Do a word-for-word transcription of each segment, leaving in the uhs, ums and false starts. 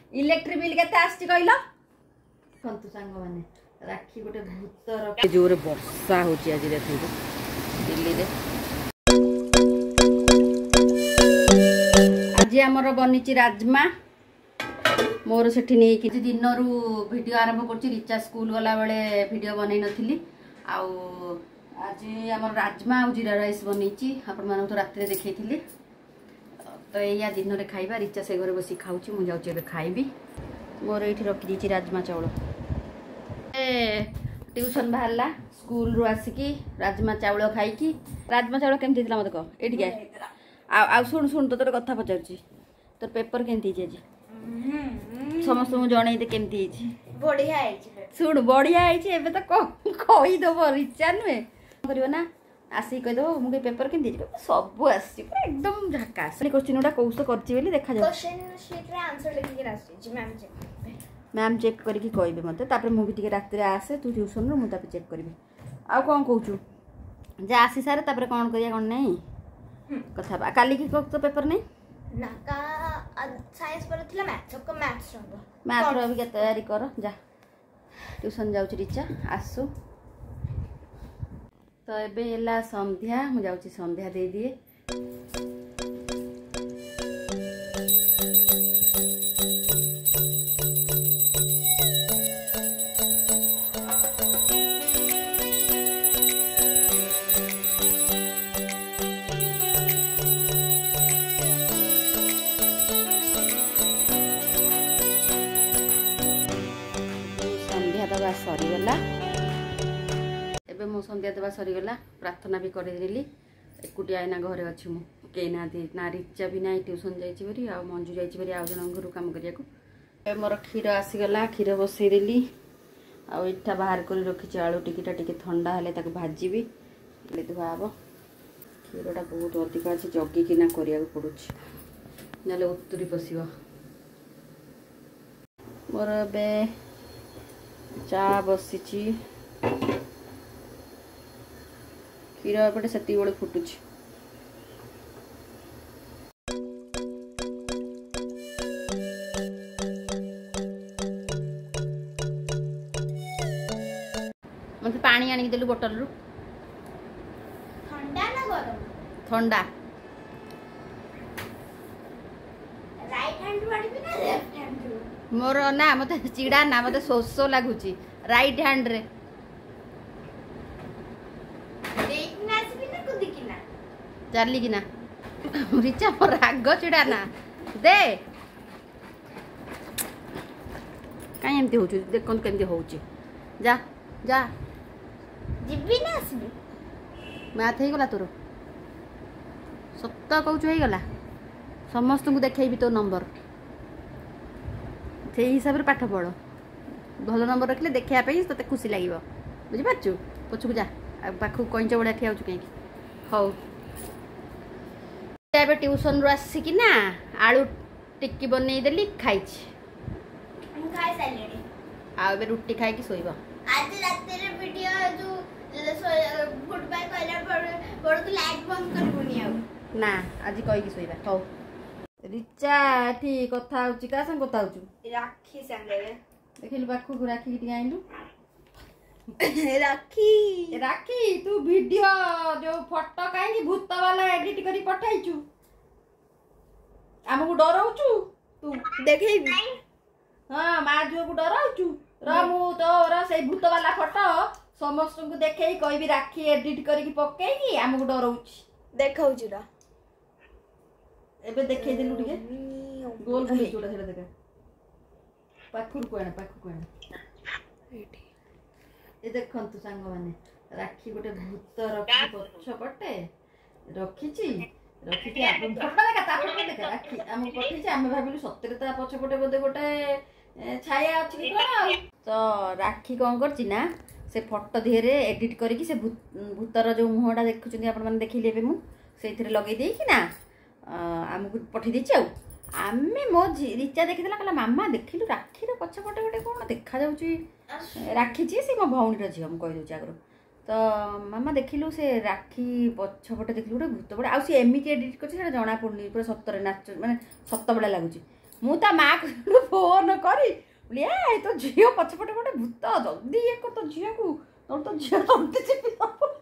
Electric bill केते आछि कहलो संतु सांग माने राखी गोटे भूतर जोरे वर्षा होची आज देखो दिल्ली रे आज हमर बनिची राजमा मोर सेठी नहीं कि दिन रु वीडियो आरंभ करछि रिचा स्कूल गला बेले वीडियो बनै नथिली आ आज हमर राजमा और जीरा राइस बनिची आपण मानु तो रात रे देखैथिली तो या दिन रे खाइबा रिचा से घरे बसी खाउची मु जाउची बे खाइबी मोर एठी रखि दीची राजमा चावल ए ट्यूशन बाहरला स्कूल रु आसिकी राजमा चावल खाइकी राजमा चावल केमति दिला मते कह एठी के आ आ सुन सुन तो तोर कथा पचारची तोर पेपर केमति जे समस्त मु जणै दे केमति हिची बढ़िया आइची सुन बढ़िया आइची एबे तो कहि दबो रिचा नुए करियो ना आसी कहि दबो मु के पेपर केमति सब आसी एकदम झकास क्वेश्चन उडा कौसो करची बेली देखा जा क्वेश्चन शीट रे आंसर लिखि के रास्ते जी मैम चेक मैम चेक करके कहबे मते तापर मु भी टिके रात रे आसे तू ट्यूशन रो मु तापर चेक करबी आ कोन कहूचू जे आसी सारे तापर कोन करिया कोन नै कथा काली की तो पेपर नै ना का साइंस पर थिला मैथ्स को मैथ्स रो मैथ रो भी के तैयारी कर जा ट्यूशन जाउची रिचा आसु तो एबे एला संध्या मु जाउची संध्या दे दिए दबा सरीगला एबे मो संध्या दबा सरीगला प्रार्थना भी करदेली एकुटी आईना घरे अच्छी मु के ना ना रिचा भी ना ट्यूशन जाइछि बरी आ मंजू जाइछि बरी आ जन घर काम करिया को ए मोर खीर आसीगला खीर बसई देली आ इठा बाहर कर रखी आलू टिकिटा टिके ठंडा हेले ताको भाजीबी ले धुआबो खीरटा बहुत अधिक अछि जगी किना करिया पड़ुछि नले उत्तरी पसिबो मोर बे चा बसीची क्षीर एपटे से बेले फुटुची मत पानी आनी देलु बोतल रु ठंडा ना गरम ठंडा राइट हैंड वाली भी ना लेफ्ट हैंड मोर ना मते चिड़ा ना मते शोष लागुची राइट हैंड रे देखना से ना कुदी किना चली किना रिचा पर राग चिड़ा ना दे काई एमती होची देखन केमती होची जा जा जिबी ना आसीबी मैथ हे गला तोर सत्ता कहू हे गला समस्त को देखैबी तो नंबर से हिसाब से पाठ पढ़ भल नंबर रखले देखा ते खुशी लगे बुझीपारु पछुक जा पाखु कंच बड़ा ठिया कहीं हौ ए ट्यूशन रु आसिकी ना आलू टिक्की बनई देली खाई खाई साइलेनी आ बे रुटी खाई की सोइबा आज रात रे वीडियो जो गुड बाय कहला बड़ बड़ को लाइट बंद करबुनी आ ना आज कहि की सोइबा हौ रिचा ठीक कथा होची का संग कथा होचू राखी संगे देखिल बाखु को राखी के आइलु राखी राखी तू वीडियो जो फोटो काहे की भूत वाला एडिट करी पठाइचू हमहु डराउचू तू देखैबी हां मा जो को डराउचू र मु तोरा से भूत वाला फोटो समस्त को देखै कहबी राखी एडिट करी की पक्कै की हमहु डराउची देखाउचू रा एबे देखै देलु टिके गोल गोल जोड़ा सेला देखा पाखुर कोना पाखु कोना एठी ए देखन तू संग माने राखी गोटे भूत रखी पछ पटे रखिची रखिची आपण फोटो देखा ता फोटो देखा राखी हम पठिची हम भाबिलु सत्तरे ता पछ पटे बोदे गोटे छाया अछि कि कोन तो राखी कोन करची ना से फोटो धेरे एडिट करी की से भूतर जो मुहडा देखुचंदी आपण माने देखिले बे मु सेथिरे लगै देई कि ना आमको पठे दी आमे मो रिचा देखीला कहला मामा देखिलु राखीर पछपटे गोटे कोन देखा जाउची राखी जी से मो भौणी रे झियो हम कहि दउची आगरो तो मामा देखिलु से राखी पछपटे देखिलु गोटे भूत बडा आ से एमिति एडिट करछि सेटा जणा पडनी पूरा सत्तरे नाच माने सत्त बडा लागुची ମୁଁ ତା ମାଆ କୁ ଫୋନ କରି बोली ए तो झील पछपटे गोटे भूत जल्दी ये कर तो झील को तोर तो झील जल्दी चिपी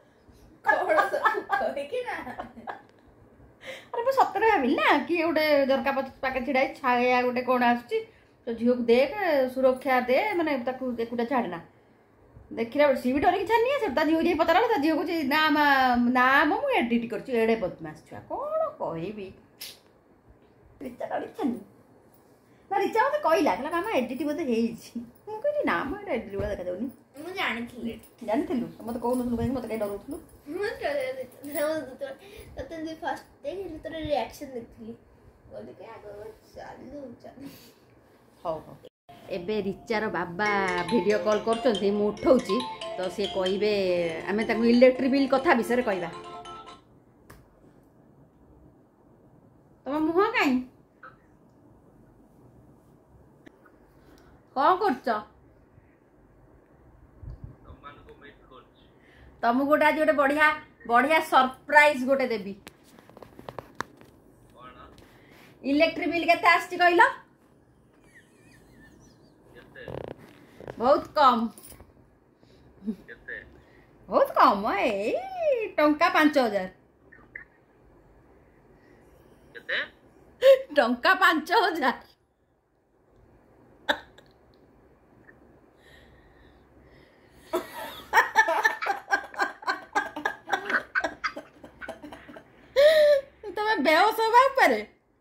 अरे मैं सतरे भाविल ना कि गोटे झरका पाखे छिड़ा छाया गोटे कौन आसुची तो झील को देख सुरक्षा दे माने ताकू एकुटा छाड़ना देखिला सी भी डर कि छानी से झील जी पता ता झील को ना ना मु एडिट कर एड़े बदमाश छुआ कौन कहबी रिचा डरी छानी ना रिचा मत कहला कहला मामा एडिट बोधे हेइछि मु कहली ना म एडिट गुडा देखा जाउनी मु जानिथिली जानिथिलु मत कहउनथलु काहे मत काहे डरउथलु मु तो तते जे फर्स्ट देखि तोर रिएक्शन देखथिली बोले के आगो चालू चालू हो हो एबे रिचार बाबा वीडियो कॉल करछथि मु उठौछि तो से कहिबे आमे ताकू इलेक्ट्रिक बिल कथा विषय कहबा तम मुह काई कौन करछ तुम गोटे आज गोटे बढ़िया बढ़िया सरप्राइज गोटे देबी इलेक्ट्रिक बिल केते आछी कहलो बहुत कम बहुत कम ए टंका पांच हजार टंका पांच हजार बेहोश होगा ऊपर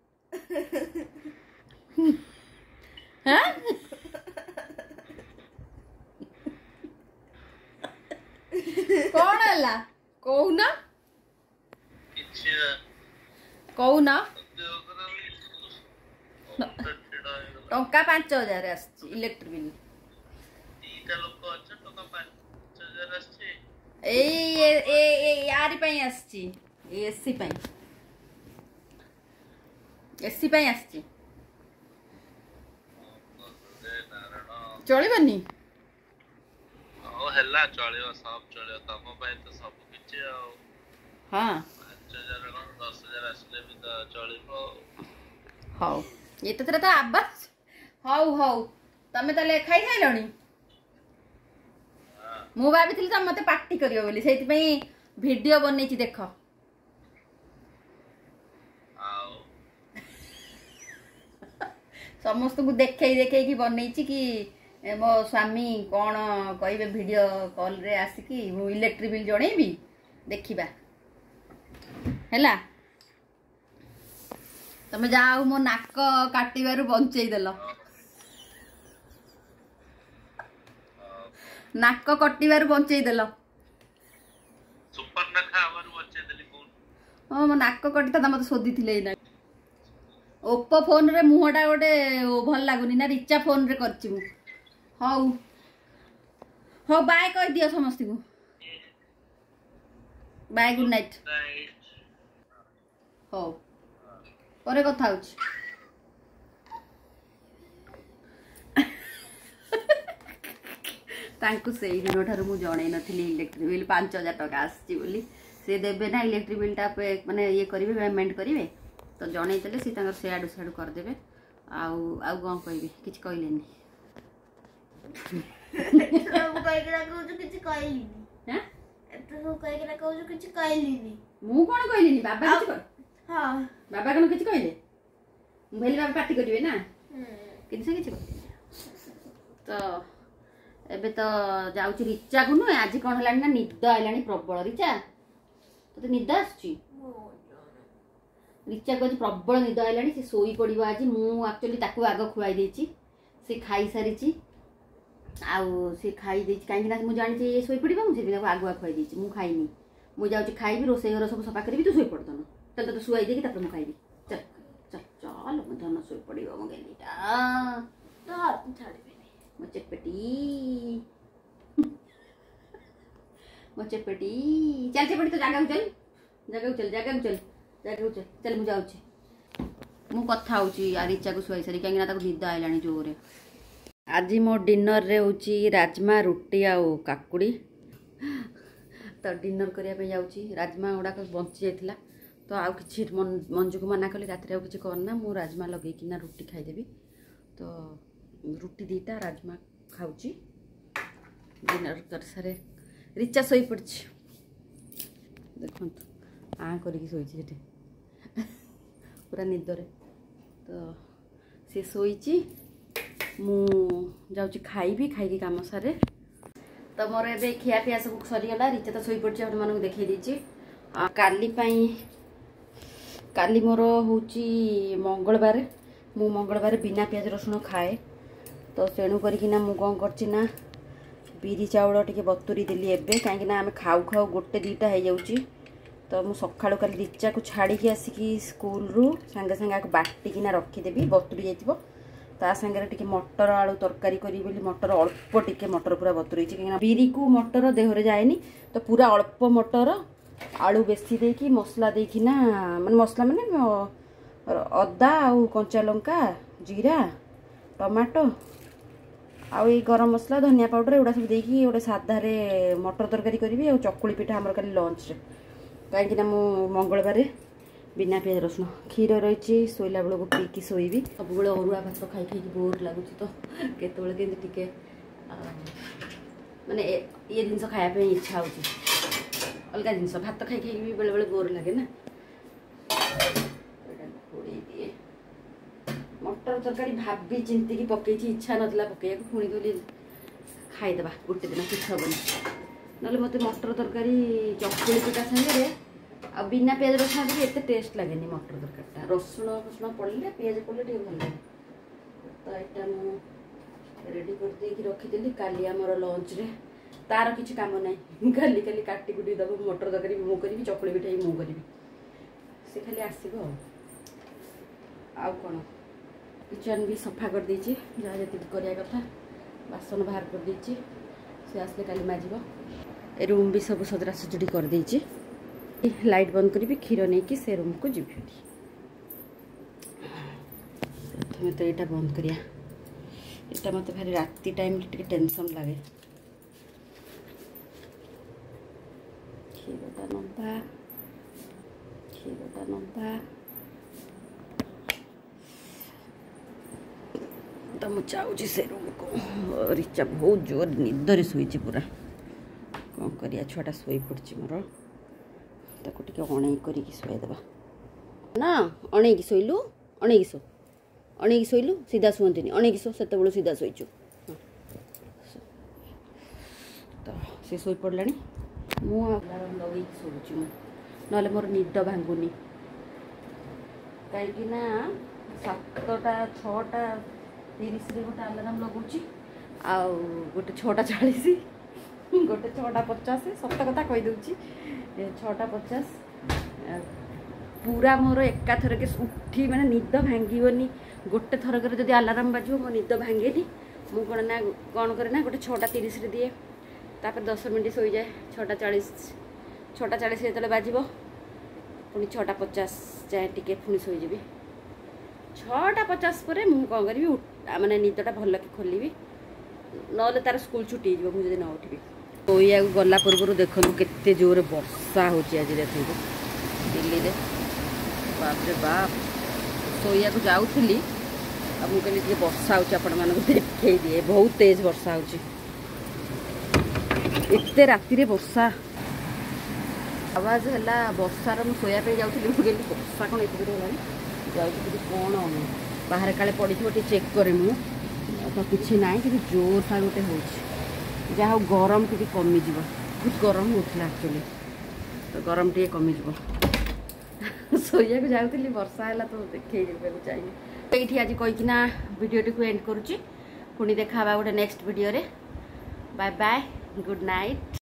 हाँ कौन है कहूना कहूना टंका पांच हजार इलेक्ट्रिक बिल यारी एसी एसी पाई आसी चलबनी हेला चलियो सब चलियो तम पाए तो सब किछि आ हां पाँच हज़ार दस हज़ार आसले भी तो चलिबो हाउ ये तो तेरा तो आवाज हाउ हाउ तमे तले खाई खाइलणी मु भाबिथिली त मते पार्टी करियो बोली सेति पई वीडियो बनेछि देखो समस्त को देखे देखे कि बनई कि मो स्वामी कौन कहे वीडियो कॉल रे आसिकी मु इलेक्ट्रिक बिल जणेबी देखिबा हैला तमे जाओ मो नाक काटिबारु बंचेई देलो नाक कटिबारु बंचेई देलो सुपर नखा आबारु बंचेई देली कोन ओ मो नाक कटिता त मते सोदी थिले ना ओप्पो फोन रे मुहटा गोटे भल लागुनी ना रिचा फोन रे करछि मु हाउ हो बाय कह दियो समस्त को बाय गुड नाइट हो परे कथा होछि तांकु सेई दिन ठार मु जणै नथिली इलेक्ट्रिक बिल पाँच हज़ार टका आछि बोली से देबे ना इलेक्ट्रिक बिल टा माने ये करिवे पेमेंट करिवे तो जणै तले सी तांगर सेयाडु सेयाडु कर देबे आउ आउ कोन कहबे किछ कहलेनी सब कहि के कहू जो किछ कहलीनी हैं एतो सब कहि के कहू जो किछ कहलीनी मु कोन कहलीनी बाबा किछ कह हां बाबा कोन किछ कहले मु भेली बाबा पार्टी करिवे ना किछ से किछ तो एबे तो जाउची रिचा को न आज कोन हलानी ना निद आइलानी प्रबल रिचा तो निद आछी रिचा को प्रबल निद आइलानी से सोई पड़िबो आज मु एक्चुअली ताकू आग खुआई देछि से खाई सारिछि आउ से खाई देछि काहे ना मु जानि जे सोई पड़िबो मु से आगुआ खुआई देछि मु खाइनी मु जाउछि खाइबी रोसई घर सब सफा करबी तू सोई पड़तन तल तो सुआई देकी तापर मु खाइबी चल चल चल मु धन सोई पड़िबो मु गेलीटा तो हाथ छाड़बेनी मो चेपेटी मो चेपेटी चल चेपेटी तो जागा चल जागा चल जागा चल जागा चल चल मु जाउछि मु कथा होछि यार इच्छा को सुआई सरी काहे ना ताको निद आइलानी जोरे आज मो डिनर रे होछि राजमा रोटी आ काकुड़ी तो डिनर करिया पे जाउछि राजमा उडा को बंची जाइतिला तो आउ कि मंजू को मना कली रात आउ कि करना मु राजमा लगे रुटी खाईदेवी तो रुटी दीटा राजमा खाऊची डिनर कर सारे रिचा शोई पड़ी देखो आ करिकी शोची पूरा निदरे तो सी शोची मु जाऊँगी खाइबी खाई कम सारे तो मोर ए खिया पिया सब सरीगला रिचा तो शोई पड़ी आप मानक देखी देची काली काली मोर हूँ मंगलवार मु मंगलवार बिना प्याज रसुण खाए तो तेणु करना मु कौन करना बिरी चाउल टे बतुरी देली एबे कहीं आम खाऊ खाऊ गोटे दुईटा हो जाऊँगी तो मु सका काली रिचा को छाड़ी आसिकी स्कूल रु सांगे सांगे बाटिकिना रखीदेवी बतुरी जाइए ता सांगे टे मटर आलू तरकारी करी बोली मटर अल्प टिके मटर पूरा बतुरी कहीं बिरी को मटर देहरे जाएनी तो पूरा अल्प मटर आलू बेसी देकी मसला देकिना माने मसला माने अदा आउ कंचा लंका जीरा टमाटो आउ ये गरम मसला धनिया पाउडर एगुड़ा सब देकी गोटे साधारे मटर तरकारी करी और चकुली पिठा आमर कल लंच कहीं मु मंगलवार बिना प्याज रसुण क्षीर रही शोला बेलू पीकी शोबी सब अरुआ भात खाई खाई बोर लगुच तो केतबे टिके माने ये जिन खायापी इच्छा हो अलग जिन भात खाई खाई बेले बेले बोर लगे ना दिए मटर तरकारी भाभी चिंतिकी पकई इच्छा नाला पकड़ा पुणी कहली खाईदेवा गोटे दिन किसी हेनी ना मत मटर तरकारी चकुली पिठा सागे आ बिना प्याज रसुण भी एत टेस्ट लगे मटर तरकारी रसुण फसुण पड़े पियाज पड़े टे भल लगे तो यहाँ मुझे रेडी कर रखीदी काली आमर लंच रे तार किसी काम ना खाली खाली काटी कुटी दब मटर तरकारी मु करी चकुली पिठा मु करी से खाली आसब आउ कौन किचन भी सफा कर देछि जहाँ जी करिया कथा बासन बाहर कर देछि से आसले काली माजिब ए रूम भी सब सजरा सजड़ी कर देछि लाइट बंद करी क्षीर नहीं कि से रूम को जीवी प्रथम तो यहाँ बंद करिया यहाँ मत भारी राति टाइम टे टेंशन लगे क्षीरटा नंबा क्षीरटा नंबा तो मुझे चाहूँ से रूम को रिचा बहुत जोर निदरे शोची पूरा कौन करिया छुआटा शोई पड़ी मोर ताको टिके अणई करिकी शोदेबा ना अणईकी शोलु अणईकी शो अणईकी शोलु सीधा शुंतनी अणईकी शो से सीधा शोचु तो सी शोई पड़ा मुझे लगे शोची ना मोर निद भांगुनी कहीं सातटा छटा तीस गोटे आलाराम लगुच आ गोटे छटा चालीस गोटे छटा पचास सत कथा कहीदे छटा पचास पूरा मोर एकाथर के उठी माने निद भांगनी गोटे थरक जब आलाराम बाजो मो निद भांगेनी मु कौन ना कौन करे ना गोटे छटा तीस दिए तापर दस मिनट शोई जाए छटा चालीस छटा चालीस जो बाजब पुणी छटा पचास जाए टिके पुणी शोजी छटा पचास पर मुझे कौन करी माने निदटा भल कि खोलि ना तार स्कूल छुट्टी मुझे न उठी शोया गला पूर्व देखु केते जोर वर्षा हो आज देखो दिल्ली में बाप रे बाप शोया को जाऊली मुझे कहली वर्षा होपण देखे दिए बहुत तेज वर्षा हो एते राति वर्षा आवाज है वर्षार मुझे शोया जाऊँगी मुझे वर्षा कौन एत जाऊँगी कौन बाहर काले पड़ी टे चेक करे मु तो किसी ना कि जोर सा गोटे हो जहाँ गरम टी कमिज बहुत गरम होता एक्चुअली तो गरम टी कमिज शोया को जाऊँगी वर्षा है तो देखे चाहिए ये आज कहीकिना वीडियो को एंड करुच्ची पुणी देखा गोटे नेक्स्ट वीडियो रे बाय बाय गुड नाइट।